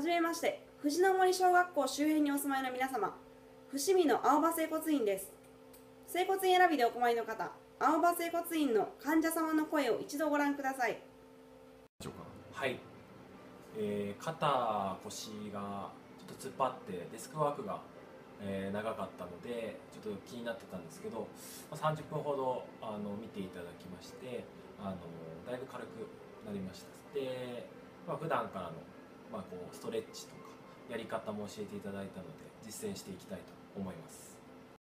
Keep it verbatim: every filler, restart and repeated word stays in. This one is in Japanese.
じめまして、藤の森小学校周辺にお住まいの皆様、伏見の青葉整骨院です。整骨院選びでお困りの方、青葉整骨院の患者様の声を一度ご覧ください。 はい、えー、肩、腰がちょっと突っ張ってデスクワークが、えー、長かったのでちょっと気になってたんですけど、まあ、さんじゅっぷんほどあの見ていただきまして、あのだいぶ軽くなりました。で、まあ、普段からの、まあ、こうストレッチとかやり方も教えていただいたので実践していきたいと思います。